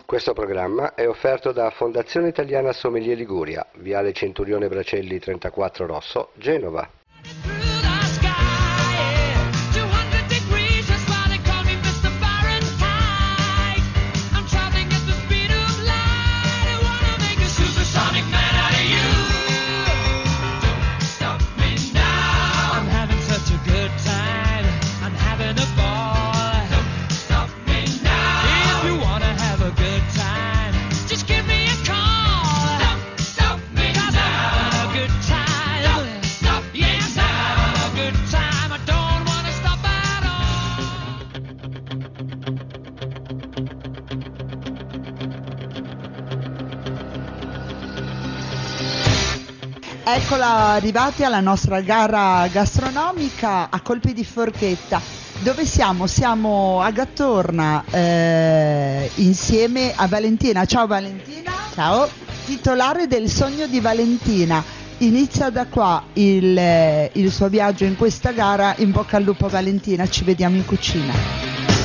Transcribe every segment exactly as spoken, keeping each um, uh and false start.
Questo programma è offerto da Fondazione Italiana Sommelier Liguria, Viale Centurione Bracelli trentaquattro Rosso, Genova. Eccola, arrivati alla nostra gara gastronomica a colpi di forchetta. Dove siamo? Siamo a Gattorna eh, insieme a Valentina. Ciao Valentina. Ciao. Titolare del Sogno di Valentina. Inizia da qua il, eh, il suo viaggio in questa gara. In bocca al lupo Valentina, ci vediamo in cucina.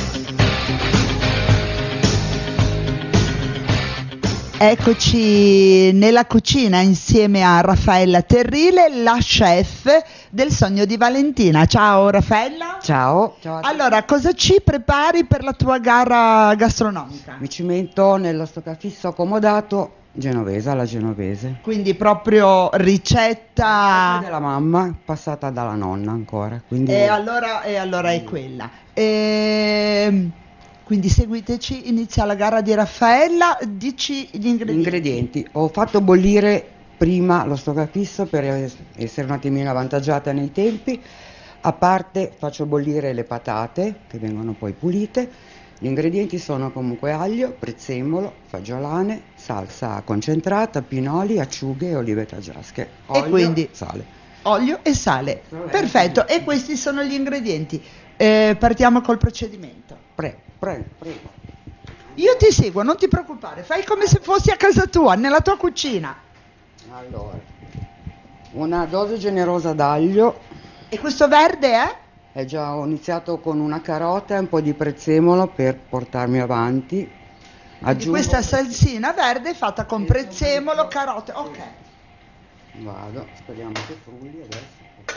Eccoci nella cucina insieme a Raffaella Terrile, la chef del Sogno di Valentina. Ciao Raffaella. Ciao. Ciao. Allora, cosa ci prepari per la tua gara gastronomica? Mi cimento nello stoccafisso accomodato genovese, alla genovese. Quindi proprio ricetta della mamma, passata dalla nonna ancora. Quindi... E allora, e allora è quella. E... Quindi seguiteci, inizia la gara di Raffaella, dici gli ingredienti. Ingredienti, ho fatto bollire prima lo stoccafisso per essere un attimino avvantaggiata nei tempi, a parte faccio bollire le patate che vengono poi pulite. Gli ingredienti sono comunque aglio, prezzemolo, fagiolane, salsa concentrata, pinoli, acciughe e olive taggiasche. Olio, e quindi sale. Olio e sale, perfetto, e questi sono gli ingredienti. Eh, partiamo col procedimento. Prego, prego, prego. Io ti seguo, non ti preoccupare, fai come se fossi a casa tua, nella tua cucina. Allora, una dose generosa d'aglio. E questo verde è? È già, ho iniziato con una carota e un po' di prezzemolo per portarmi avanti. Aggiungo... Questa salsina verde è fatta con prezzemolo, carote, ok. Vado, speriamo che frulli adesso.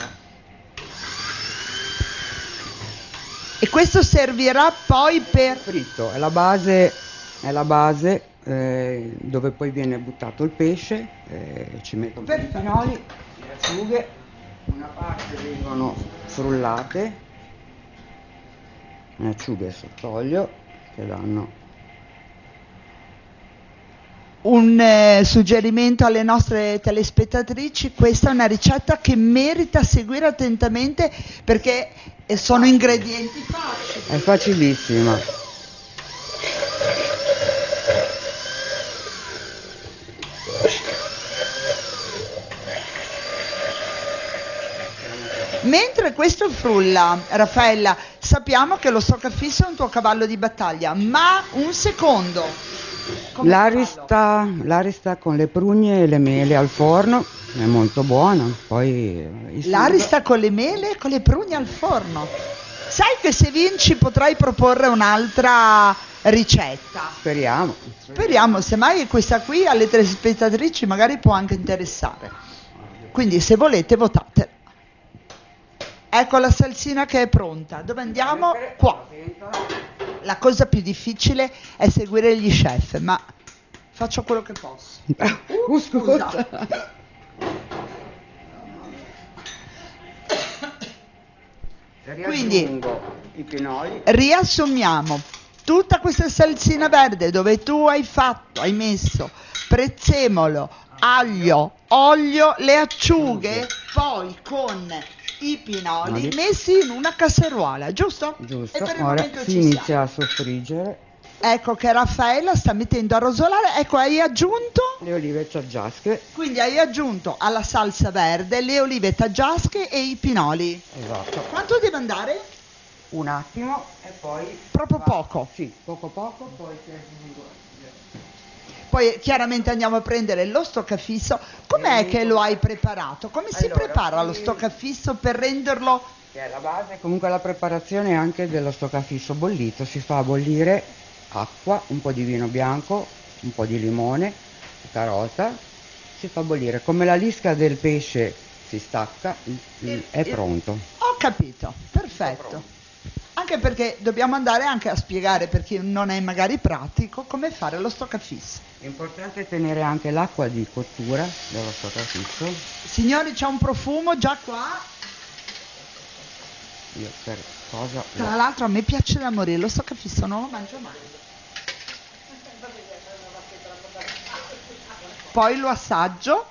E questo servirà poi per... Fritto, è la base, è la base eh, dove poi viene buttato il pesce, eh, ci metto un po' di pinoli, le acciughe, una parte vengono frullate, le acciughe sott'olio che danno... Un eh, suggerimento alle nostre telespettatrici, questa è una ricetta che merita seguire attentamente perché sono ingredienti facili. È facilissima. Mentre questo frulla, Raffaella, sappiamo che lo stoccafisso è un tuo cavallo di battaglia, ma un secondo. L'arista, l'arista con le prugne e le mele al forno è molto buona. Poi l'arista con le mele e con le prugne al forno. Sai che se vinci potrai proporre un'altra ricetta. Speriamo. Speriamo, semmai questa qui alle telespettatrici magari può anche interessare. Quindi se volete votate. Ecco la salsina che è pronta. Dove andiamo? Qua. La cosa più difficile è seguire gli chef, ma faccio quello che posso. Uh, scusa. Quindi i pinoli. Riassumiamo tutta questa salsina verde dove tu hai fatto, hai messo prezzemolo, aglio, olio, le acciughe, poi con i pinoli messi in una casseruola, giusto? Giusto, e per il ora momento si ci inizia siamo. a soffriggere. Ecco che Raffaella sta mettendo a rosolare, ecco hai aggiunto le olive taggiasche. Quindi hai aggiunto alla salsa verde le olive taggiasche e i pinoli. Esatto. Quanto deve andare? Un attimo e poi... Proprio poco? Sì, poco poco, poi... Poi chiaramente andiamo a prendere lo stoccafisso. Com'è che lo hai preparato? Come si allora, prepara lo stoccafisso per renderlo... Che è la base, comunque la preparazione anche dello stoccafisso bollito, si fa bollire acqua, un po' di vino bianco, un po' di limone, carota, si fa bollire. Come la lisca del pesce si stacca, è pronto. Ho capito, perfetto. Anche perché dobbiamo andare anche a spiegare per chi non è magari pratico come fare lo stoccafisso. È importante tenere anche l'acqua di cottura dello stoccafisso. Signori, c'è un profumo già qua. Io per cosa? Tra l'altro a me piace da morire, lo stoccafisso non lo mangio mai. Poi lo assaggio.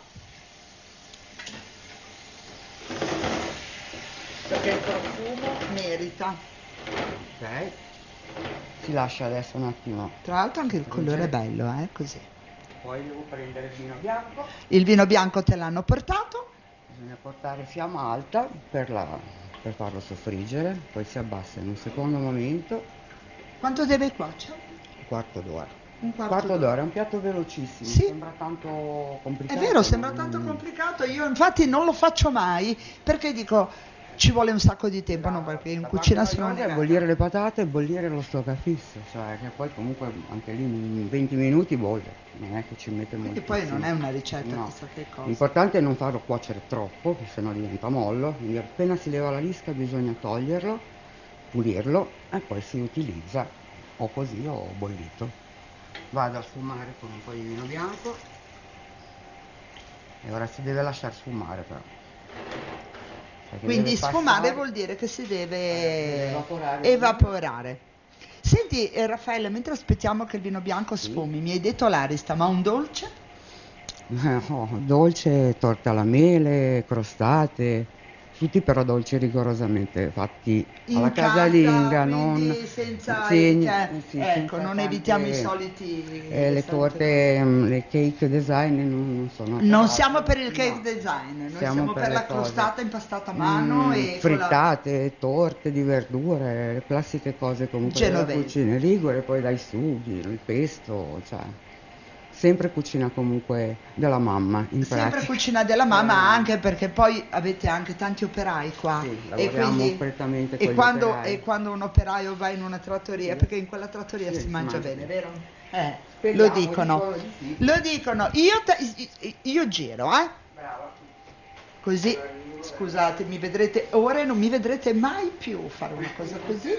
Perché il profumo merita. Ok, si lascia adesso un attimo. Tra l'altro anche il colore è bello, eh, così. Poi devo prendere il vino bianco. Il vino bianco te l'hanno portato? Bisogna portare fiamma alta per, la, per farlo soffriggere, poi si abbassa in un secondo momento. Quanto deve cuocere? Un quarto d'ora. Un quarto, quarto d'ora. d'ora, è un piatto velocissimo, sì. Sembra tanto complicato. È vero, sembra tanto complicato, io infatti non lo faccio mai perché dico ci vuole un sacco di tempo, no, perché in la cucina parte sono noiosa è bollire le patate e bollire lo stoccafisso, cioè che poi comunque anche lì in venti minuti bolle, non è che ci mette molto. E poi non è una ricetta, no. chissà che cosa. L'importante è non farlo cuocere troppo, che sennò diventa mollo, quindi appena si leva la lisca bisogna toglierlo, pulirlo e poi si utilizza o così o bollito. Vado a sfumare con un po' di vino bianco e ora si deve lasciare sfumare però. Quindi sfumare vuol dire che si deve evaporare. evaporare. Senti eh, Raffaele, mentre aspettiamo che il vino bianco sfumi, sì. Mi hai detto l'Arista, ma un dolce? Oh, dolce, torta alla mele, crostate, tutti però dolci rigorosamente fatti in alla casa, casalinga, non senza segni, cioè, sì, ecco, senza non tante, evitiamo i soliti eh, le torte, mh, le cake design non, non sono non siamo per il cake no. design, noi siamo, siamo per, per la cose. crostata impastata a mano mm, e frittate, la... torte di verdure, le classiche cose comunque Genovese. Della cucina ligure, poi dai sughi, il pesto, cioè sempre cucina comunque della mamma in sempre pratica. Cucina della mamma eh. Anche perché poi avete anche tanti operai qua sì, e quindi prettamente e con quando, gli operai. E quando un operaio va in una trattoria sì. Perché in quella trattoria sì, si, si mangia, mangia bene, vero? Eh, Speriamo, lo dicono di sì. Lo dicono io, te, io giro eh brava così scusate mi vedrete ora e non mi vedrete mai più fare una cosa così,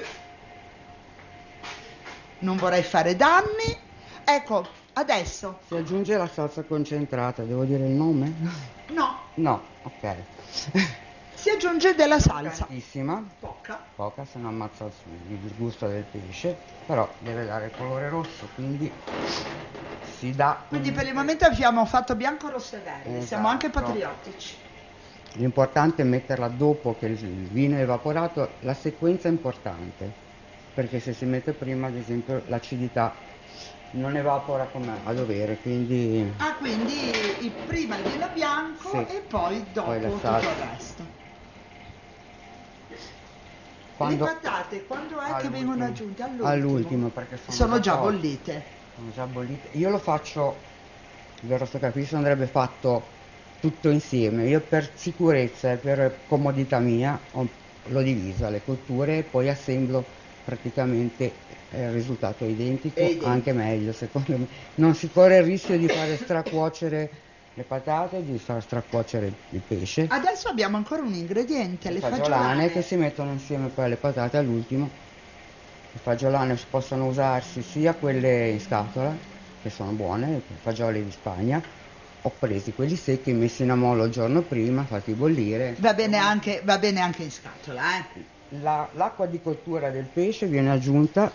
non vorrei fare danni. Ecco, adesso si aggiunge la salsa concentrata, devo dire il nome? No. No, ok. Si aggiunge della salsa. Pochissima. Poca. Poca, se no ammazza il gusto del pesce, però deve dare il colore rosso, quindi si dà... Quindi per il momento abbiamo fatto bianco, rosso e verde, esatto. Siamo anche patriottici. L'importante è metterla dopo che il vino è evaporato, la sequenza è importante, perché se si mette prima, ad esempio, l'acidità non evapora come a dovere, quindi... Ah, quindi il, prima il vino bianco sì. E poi dopo poi tutto il resto. Quando... Le patate, quando è che vengono aggiunte? All'ultimo, all'ultimo perché sono, sono già bollite. Sono già bollite. Io lo faccio, il vero stoccafisso andrebbe fatto tutto insieme. Io per sicurezza e per comodità mia ho, l'ho divisa le cotture e poi assemblo praticamente il risultato è identico, identico, anche meglio secondo me. Non si corre il rischio di fare stracuocere le patate, di far stracuocere il pesce. Adesso abbiamo ancora un ingrediente, le, le fagiolane. fagiolane che si mettono insieme poi alle patate all'ultimo. Le fagiolane possono usarsi sia quelle in scatola, che sono buone, i fagioli di Spagna, ho presi quelli secchi, messi in ammollo il giorno prima, fatti bollire. Va bene anche, va bene anche in scatola, eh? La, l'acqua di cottura del pesce viene aggiunta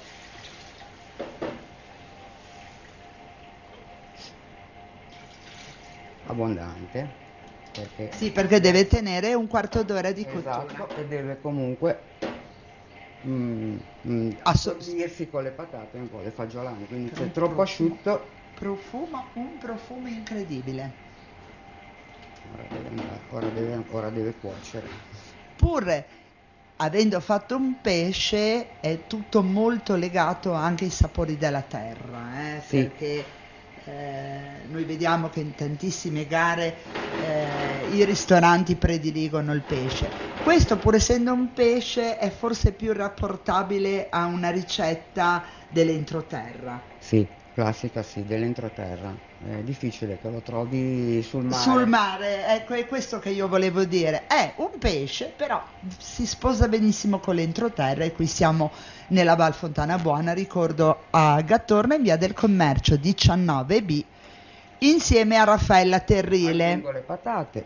abbondante perché sì, perché deve tenere un quarto d'ora di esatto, cottura e deve comunque mm, mm, assorbirsi con le patate e un po' le fagiolane, quindi Pro, c'è troppo profumo, asciutto profumo, un profumo incredibile. Ora deve, andare, ora deve, ora deve cuocere. Pur avendo fatto un pesce è tutto molto legato anche ai sapori della terra, eh? Sì. Perché eh, noi vediamo che in tantissime gare eh, i ristoranti prediligono il pesce. Questo, pur essendo un pesce, è forse più rapportabile a una ricetta dell'entroterra. Sì, classica sì, dell'entroterra. È difficile che lo trovi sul mare. Sul mare, ecco, è questo che io volevo dire. È un pesce, però si sposa benissimo con l'entroterra, e qui siamo nella Val Fontana Buona, ricordo, a Gattorno, in via del Commercio diciannove B, insieme a Raffaella Terrile. Aggiungo le patate.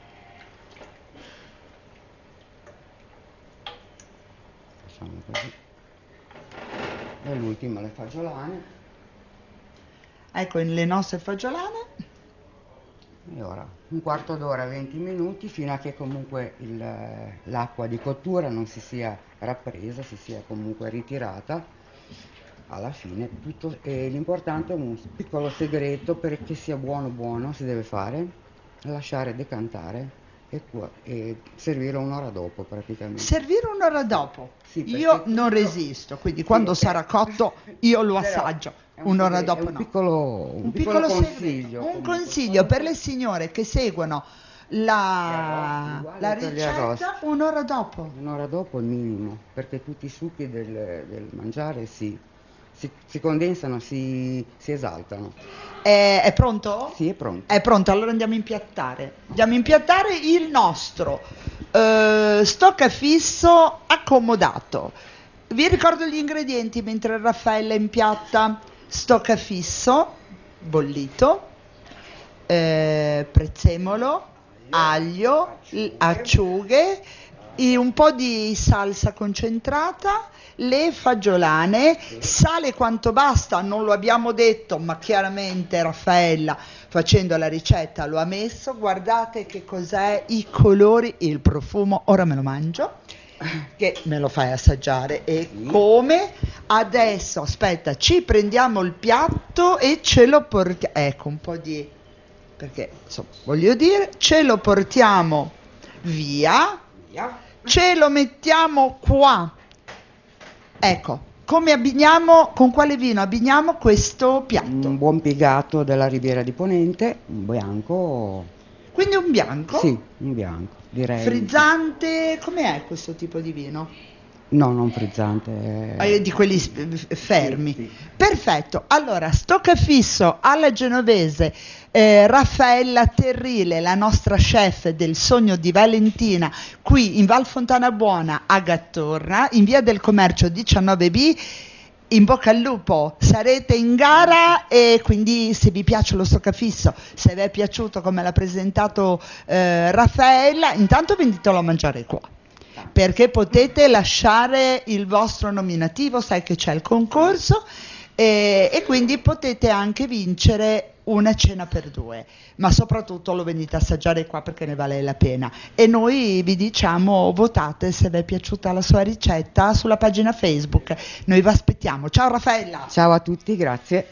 Facciamo così. E l'ultima le fagiolane. Ecco le nostre fagiolane. E ora un quarto d'ora, venti minuti, fino a che comunque il, l'acqua di cottura non si sia rappresa, si sia comunque ritirata. Alla fine tutto, e l'importante è un piccolo segreto perché sia buono buono, si deve fare, lasciare decantare e, e servire un'ora dopo praticamente. Servire un'ora dopo? Sì, io non quello... resisto, quindi quando sì, sarà cotto io lo assaggio. Un un'ora segreto, dopo un no. Piccolo, un, un piccolo, piccolo consiglio. Un consiglio per le signore che seguono la, la ricetta un'ora dopo. Un'ora dopo il minimo, perché tutti i succhi del, del mangiare si, si, si condensano, si, si esaltano. È, è pronto? Sì, è pronto. È pronto, allora andiamo a impiattare. Andiamo a impiattare il nostro eh, stoccafisso accomodato. Vi ricordo gli ingredienti mentre Raffaella impiatta: stoccafisso bollito, eh, prezzemolo, aglio, acciughe, un po' di salsa concentrata, le fagiolane, sale quanto basta, non lo abbiamo detto, ma chiaramente Raffaella, facendo la ricetta, lo ha messo. Guardate che cos'è, i colori, il profumo. Ora me lo mangio, che me lo fai assaggiare. E come? Adesso, aspetta, ci prendiamo il piatto e ce lo portiamo, ecco un po' di, perché insomma voglio dire, ce lo portiamo via, ce lo mettiamo qua. Ecco, come abbiniamo, con quale vino abbiniamo questo piatto? Un buon pigato della Riviera di Ponente, un bianco. Quindi un bianco? Sì, un bianco, direi. Frizzante, com'è questo tipo di vino? No, non frizzante. Eh, di quelli fermi. Sì, sì. Perfetto. Allora, stoccafisso alla genovese, eh, Raffaella Terrile, la nostra chef del Sogno di Valentina, qui in Val Fontana Buona a Gattorna, in via del Commercio diciannove B. In bocca al lupo, sarete in gara, e quindi se vi piace lo stoccafisso, se vi è piaciuto come l'ha presentato eh, Raffaella, intanto venditelo a mangiare qua, perché potete lasciare il vostro nominativo, sai che c'è il concorso, e, e quindi potete anche vincere una cena per due, ma soprattutto lo venite a assaggiare qua perché ne vale la pena. E noi vi diciamo, votate se vi è piaciuta la sua ricetta sulla pagina Facebook, noi vi aspettiamo. Ciao Raffaella. Ciao a tutti, grazie.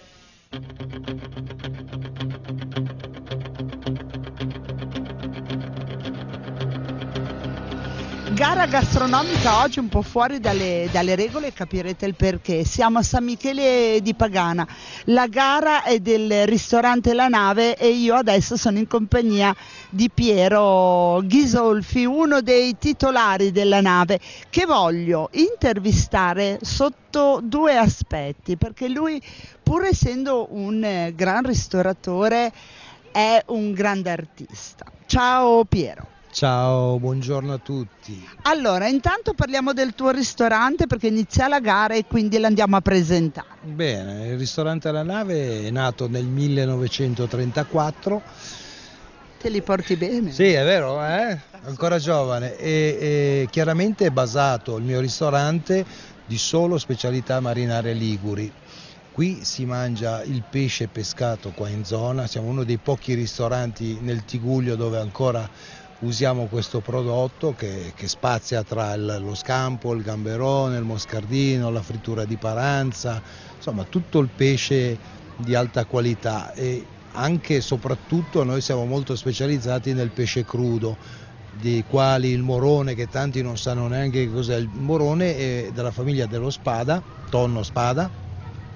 Gara gastronomica oggi un po' fuori dalle, dalle regole, capirete il perché. Siamo a San Michele di Pagana, la gara è del ristorante La Nave e io adesso sono in compagnia di Piero Ghisolfi, uno dei titolari della Nave, che voglio intervistare sotto due aspetti, perché lui, pur essendo un eh, gran ristoratore, è un grande artista. Ciao Piero. Ciao, buongiorno a tutti. Allora, intanto parliamo del tuo ristorante perché inizia la gara e quindi l'andiamo a presentare. Bene, il ristorante La Nave è nato nel millenovecentotrentaquattro. Te li porti bene? Sì, è vero, eh? Ancora giovane. E, e chiaramente è basato il mio ristorante di solo specialità marinare liguri. Qui si mangia il pesce pescato qua in zona, siamo uno dei pochi ristoranti nel Tigullio dove ancora usiamo questo prodotto che, che spazia tra il, lo scampo, il gamberone, il moscardino, la frittura di paranza, insomma tutto il pesce di alta qualità, e anche e soprattutto noi siamo molto specializzati nel pesce crudo, di quali il morone, che tanti non sanno neanche che cos'è il morone, è della famiglia dello spada, tonno spada,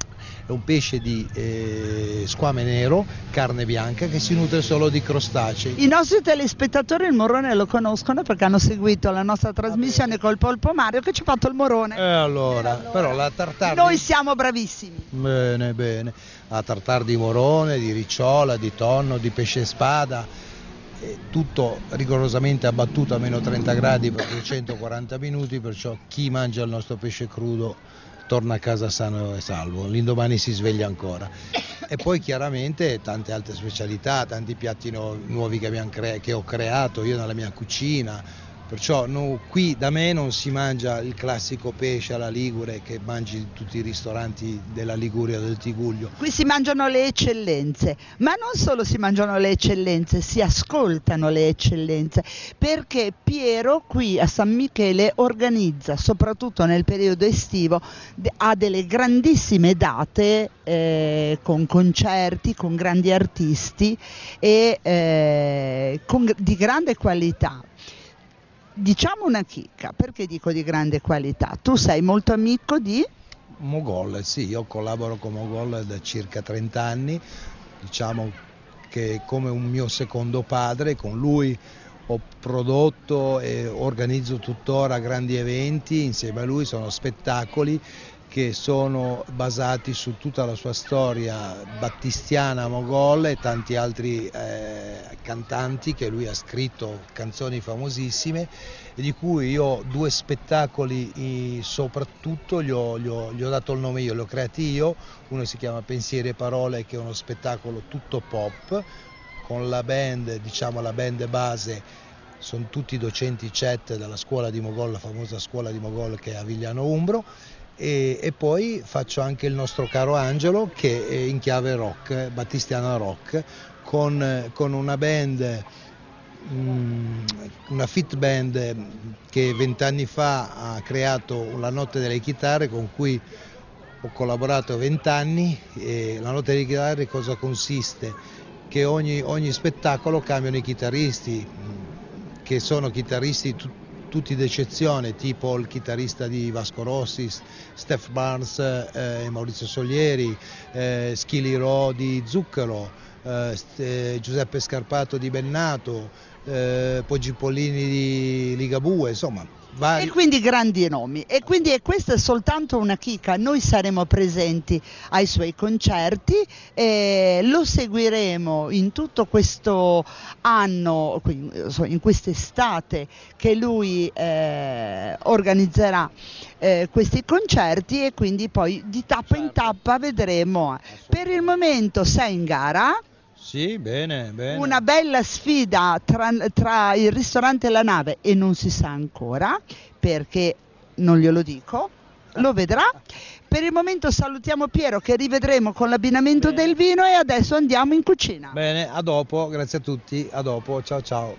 È un pesce di eh, squame nero, carne bianca, che si nutre solo di crostacei. I nostri telespettatori il morone lo conoscono perché hanno seguito la nostra trasmissione col Polpo Mario che ci ha fatto il morone. E allora, allora, però la tartare... Noi siamo bravissimi. Bene, bene. La tartare di morone, di ricciola, di tonno, di pesce spada, eh, tutto rigorosamente abbattuto a meno trenta gradi per trecentoquaranta minuti, perciò chi mangia il nostro pesce crudo torna a casa sano e salvo, l'indomani si sveglia ancora. E poi chiaramente tante altre specialità, tanti piatti nu- nuovi che, abbiamo cre- che ho creato io nella mia cucina, perciò no, qui da me non si mangia il classico pesce alla ligure che mangi in tutti i ristoranti della Liguria, del Tigullio. Qui si mangiano le eccellenze, ma non solo si mangiano le eccellenze, si ascoltano le eccellenze, perché Piero qui a San Michele organizza, soprattutto nel periodo estivo, ha delle grandissime date eh, con concerti, con grandi artisti e eh, con, di grande qualità. Diciamo una chicca, perché dico di grande qualità? Tu sei molto amico di? Mogol, sì, io collaboro con Mogol da circa trenta anni, diciamo che è come un mio secondo padre, con lui ho prodotto e organizzo tuttora grandi eventi, insieme a lui sono spettacoli che sono basati su tutta la sua storia battistiana Mogol e tanti altri eh, cantanti che lui ha scritto, canzoni famosissime, e di cui io ho due spettacoli soprattutto, gli ho, gli, ho, gli ho dato il nome io, li ho creati io. Uno si chiama Pensieri e Parole, che è uno spettacolo tutto pop, con la band, diciamo la band base, sono tutti docenti C E T della scuola di Mogol, la famosa scuola di Mogol che è a Vigliano Umbro. E, e poi faccio anche il nostro caro Angelo, che è in chiave rock, battistiana rock, con, con una band, mh, una fit band che vent'anni fa ha creato La Notte delle Chitarre, con cui ho collaborato vent'anni. E La Notte delle Chitarre cosa consiste? Che ogni, ogni spettacolo cambiano i chitarristi, che sono chitarristi tutti tutti d'eccezione, tipo il chitarrista di Vasco Rossi, Steph Barnes e eh, Maurizio Solieri, eh, Schili Ro di Zucchero, eh, eh, Giuseppe Scarpato di Bennato, eh, Poggi Pollini di Ligabue, insomma vari. E quindi grandi nomi, e quindi e questa è soltanto una chicca. Noi saremo presenti ai suoi concerti e lo seguiremo in tutto questo anno, in quest'estate che lui eh, organizzerà eh, questi concerti, e quindi poi di tappa in tappa vedremo. Per il momento sei in gara. Sì, bene, bene. Una bella sfida tra, tra il ristorante e la nave, e non si sa ancora perché non glielo dico, lo vedrà. Per il momento salutiamo Piero, che rivedremo con l'abbinamento bene. Del vino, e adesso andiamo in cucina. Bene, a dopo, grazie a tutti, a dopo, ciao ciao.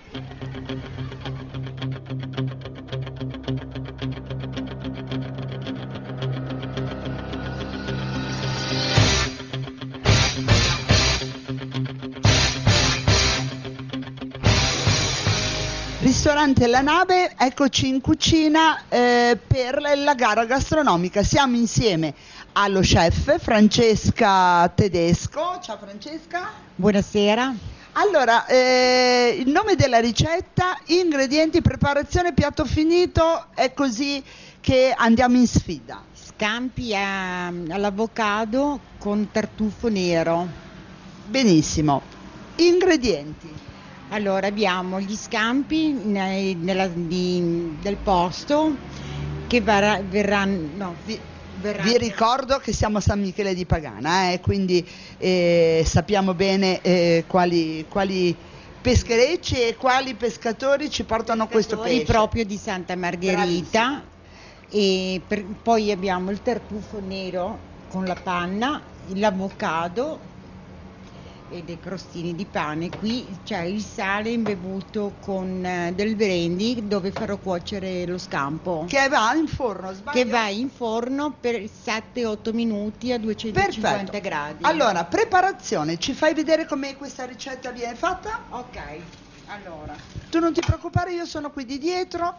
Ristorante La Nave, eccoci in cucina eh, per la gara gastronomica. Siamo insieme allo chef Francesca Tedesco. Ciao Francesca. Buonasera. Allora, eh, il nome della ricetta, ingredienti, preparazione, piatto finito, è così che andiamo in sfida. Scampi a, all'avocado con tartufo nero. Benissimo. Ingredienti. Allora abbiamo gli scampi nei, nella, di, del posto che verrà, verranno... No, vi, verranno... vi ricordo che siamo a San Michele di Pagana, eh, quindi eh, sappiamo bene eh, quali, quali pescherecci e quali pescatori ci portano pescatori questo pesce. Proprio di Santa Margherita. E per, poi abbiamo il tartufo nero con la panna, l'avocado e dei crostini di pane. Qui c'è il sale imbevuto con eh, del brandy, dove farò cuocere lo scampo, che va in forno, sbaglio? Che va in forno per sette otto minuti a duecentocinquanta Perfetto. gradi. Allora, preparazione, ci fai vedere come questa ricetta viene fatta? Ok, allora tu non ti preoccupare, io sono qui di dietro.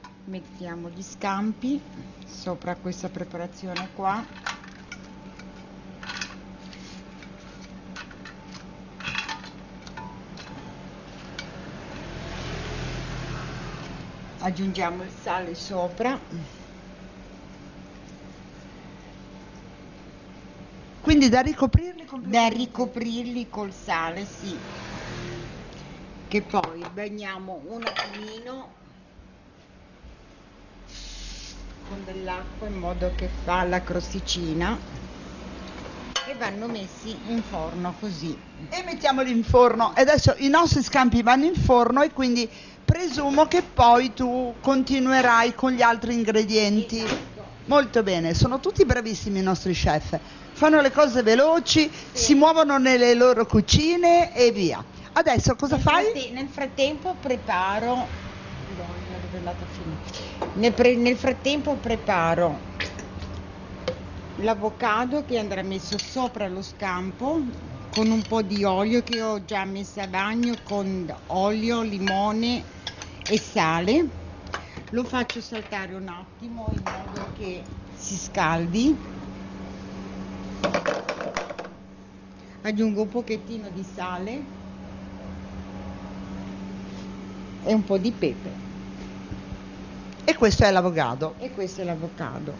Mettiamo gli scampi sopra questa preparazione qua. Aggiungiamo il sale sopra. Quindi da ricoprirli completamente? Da ricoprirli col sale, sì. Che poi bagniamo un attimino con dell'acqua in modo che fa la crosticina e vanno messi in forno così. E mettiamoli in forno. E adesso i nostri scampi vanno in forno e quindi presumo che poi tu continuerai con gli altri ingredienti. Esatto. Molto bene, sono tutti bravissimi i nostri chef. Fanno le cose veloci, sì. Si muovono nelle loro cucine e via. Adesso cosa nel fai? Fratte- nel frattempo preparo nel, pre- nel frattempo preparo l'avocado che andrà messo sopra lo scampo con un po' di olio che ho già messo a bagno con olio, limone e sale. Lo faccio saltare un attimo in modo che si scaldi. Aggiungo un pochettino di sale e un po' di pepe. E questo è l'avocado. E questo è l'avocado.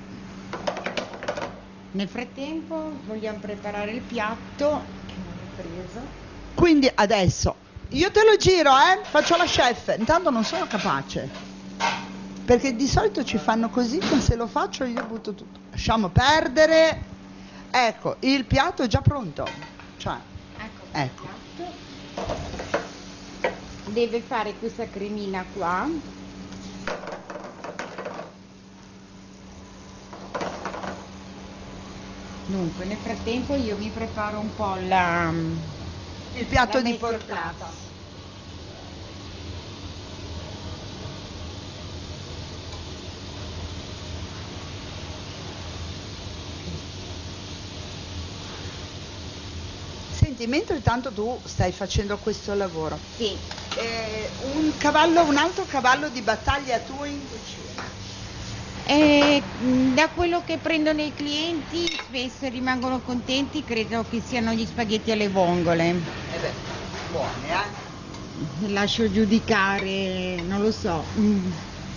Nel frattempo vogliamo preparare il piatto che non ho preso. Quindi adesso io te lo giro, eh? Faccio la chef. Intanto non sono capace, perché di solito ci fanno così, ma se lo faccio io butto tutto. Lasciamo perdere. Ecco, il piatto è già pronto. Cioè, Ecco, ecco. il piatto deve fare questa cremina qua. Dunque, nel frattempo io mi preparo un po' la Il piatto la di messa in portata. piatto. Senti, mentre tanto tu stai facendo questo lavoro, Sì. eh, un cavallo, un altro cavallo di battaglia tuo in cucina? Eh, mh, da quello che prendono i clienti spesso rimangono contenti, credo che siano gli spaghetti alle vongole. Eh beh, buoni, eh? Lascio giudicare, non lo so. Mm.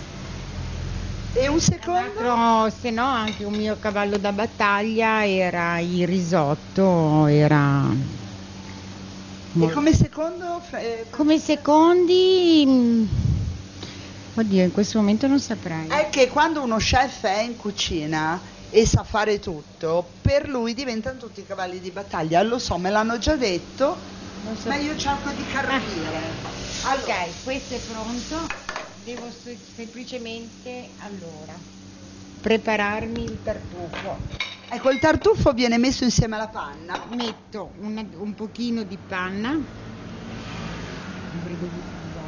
E un secondo? Però, se no, anche un mio cavallo da battaglia era il risotto, era... E come secondo? eh, Come secondi... mh, Oddio, in questo momento non saprei. È che quando uno chef è in cucina e sa fare tutto, per lui diventano tutti cavalli di battaglia. Lo so, me l'hanno già detto, Non so. ma io cerco di capire. Allora, Ok, questo è pronto. Devo se- semplicemente, allora, prepararmi il tartufo. ecco, il tartufo viene messo insieme alla panna. Metto una- un pochino di panna. Un brido di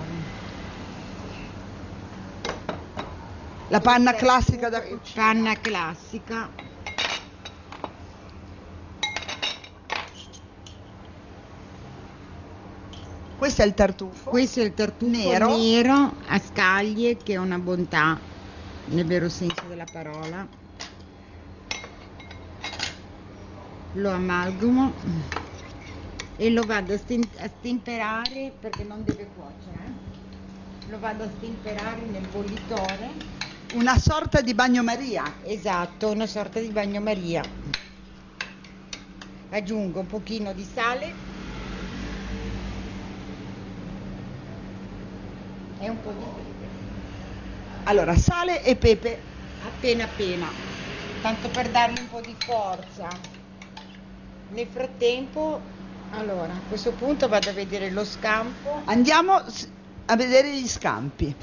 pomodoro. La panna classica da cucina. Panna classica. Questo è il tartufo. Questo è il tartufo Nero. nero a scaglie, che è una bontà nel vero senso della parola. Lo amalgamo e lo vado a, sten- a stemperare, perché non deve cuocere. eh. Lo vado a stemperare nel bollitore. Una sorta di bagnomaria. Esatto, una sorta di bagnomaria. Aggiungo un pochino di sale e un po' di pepe, Allora, sale e pepe. appena appena, tanto per dargli un po' di forza. Nel frattempo, allora, a questo punto vado a vedere lo scampo. Andiamo s- a vedere gli scampi.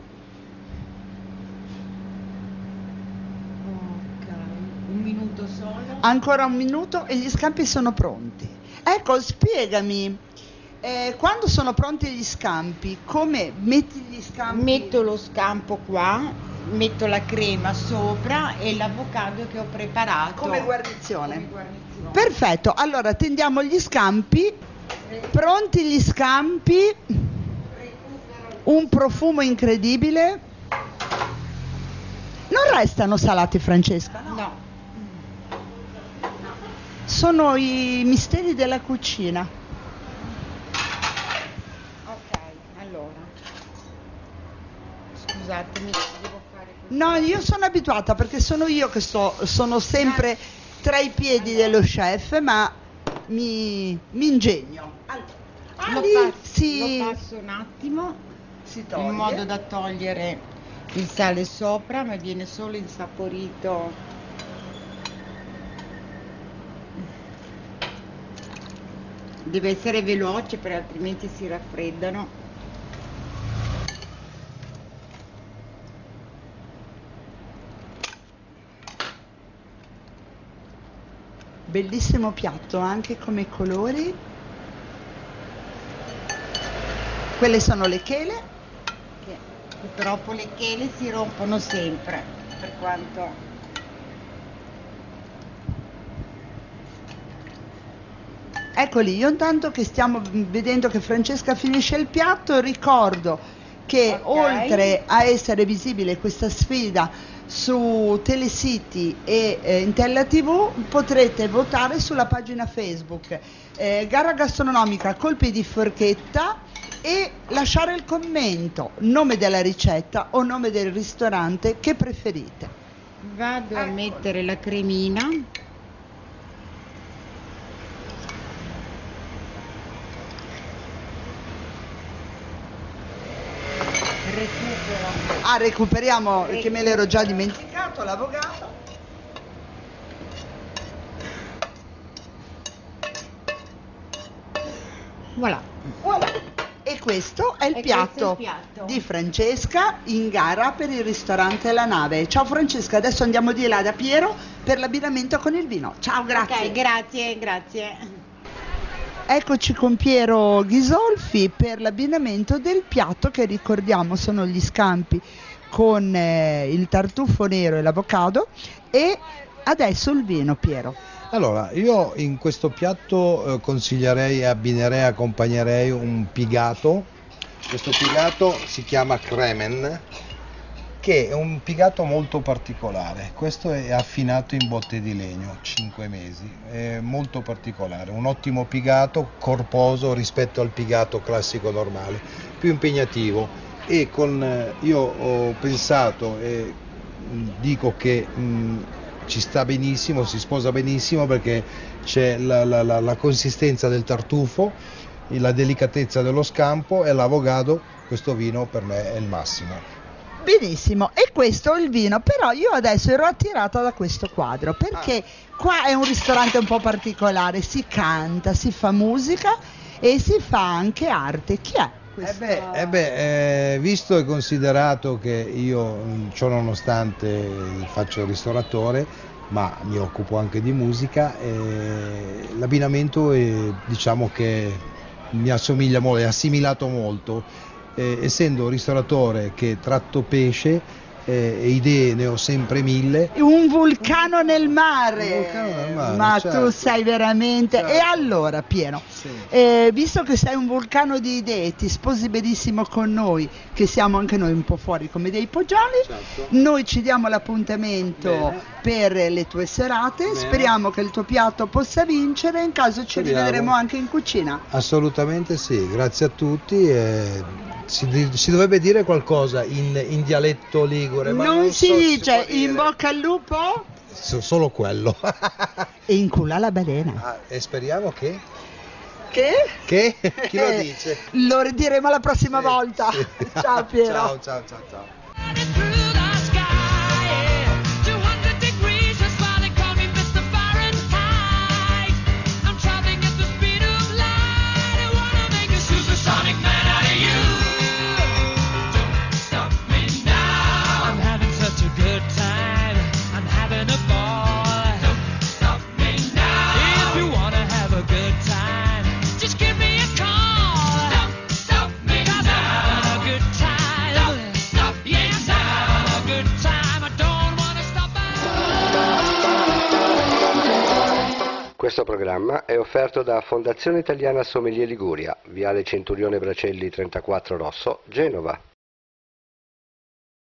Ok, un minuto solo. Ancora un minuto e gli scampi sono pronti. Ecco, spiegami, eh, quando sono pronti gli scampi, come metti gli scampi? Metto lo scampo qua, metto la crema sopra e l'avocado che ho preparato Come guarnizione. Come guarnizione. Perfetto, allora tendiamo gli scampi, pronti gli scampi, un profumo incredibile. Non restano salati, Francesca? No, Sono i misteri della cucina. ok, allora, scusate No, io sono abituata perché sono io che sto, sono sempre tra i piedi dello chef, ma mi, mi ingegno. Ah, Lo, lì passo, si, lo passo un attimo si toglie. in modo da togliere il sale sopra, ma viene solo insaporito. Deve essere veloce, perché altrimenti si raffreddano. Bellissimo piatto anche come colori. Quelle sono le chele. Che purtroppo le chele si rompono sempre, per quanto... Eccoli, io intanto che stiamo vedendo che Francesca finisce il piatto, ricordo che Ok. oltre a essere visibile questa sfida su Telecity e eh, Intella tivù, potrete votare sulla pagina Facebook eh, Gara Gastronomica Colpi di Forchetta e lasciare il commento, nome della ricetta o nome del ristorante che preferite. Vado a mettere la cremina. Recupero. Ah, recuperiamo, che me l'ero già dimenticato, l'avvocato. Voilà. Voilà. E questo è il, E piatto, questo è il piatto. di Francesca in gara per il ristorante La Nave. Ciao Francesca, adesso andiamo di là da Piero per l'abbinamento con il vino. Ciao, grazie. Ok, grazie, grazie. Eccoci con Piero Ghisolfi per l'abbinamento del piatto che ricordiamo sono gli scampi con eh, il tartufo nero e l'avocado e adesso il vino, Piero. Allora, io in questo piatto eh, consiglierei, abbinerei, accompagnerei un pigato. Questo pigato si chiama Kremen, che è un pigato molto particolare. Questo è affinato in botte di legno, cinque mesi, è molto particolare, un ottimo pigato, corposo rispetto al pigato classico normale, più impegnativo. E con, eh, io ho pensato e mh, dico che mh, ci sta benissimo, si sposa benissimo perché c'è la, la, la, la consistenza del tartufo, la delicatezza dello scampo e l'avogado. Questo vino per me è il massimo. Benissimo, e questo è il vino, però io adesso ero attirata da questo quadro perché qua è un ristorante un po' particolare, si canta, si fa musica e si fa anche arte. Chi è? Eh beh, eh beh eh, visto e considerato che io, ciò nonostante, faccio il ristoratore, ma mi occupo anche di musica, eh, l'abbinamento è, diciamo che mi assomiglia molto, è assimilato molto. Eh, essendo ristoratore che tratto pesce eh, e idee ne ho sempre mille. Un vulcano nel mare, Un vulcano nel mare, ma certo. tu sei veramente... Certo. E allora Piero, Sì. eh, visto che sei un vulcano di idee, ti sposi benissimo con noi, che siamo anche noi un po' fuori come dei poggioli, Certo. noi ci diamo l'appuntamento Bene. per le tue serate, Bene. speriamo che il tuo piatto possa vincere, in caso ci Speriamo. rivedremo anche in cucina. Assolutamente sì, grazie a tutti. eh, si, di- si dovrebbe dire qualcosa in, in dialetto ligure, ma non, non si so se dice può dire. in bocca al lupo So- solo quello. e in culo alla balena. Ah, e speriamo che... Che? Che? Chi lo Eh, dice? Lo diremo la prossima Sì, volta. sì. Ciao Piero. Ciao, ciao, ciao, ciao. Through the sky, two hundred degrees, that's why they call me Mister Fahrenheit. I'm traveling at the speed of light. I wanna make a supersonic man out of you. Don't stop me now. I'm having such a good time. I'm having a ball. Don't stop me now. If you wanna have a good time, just give me a call. Don't stop me now. 'Cause I'm having a good time. Don't stop me yes, now. I'm having a good time. I don't wanna stop. Questo programma è offerto da Fondazione Italiana Sommelier Liguria, Viale Centurione Bracelli trentaquattro Rosso, Genova.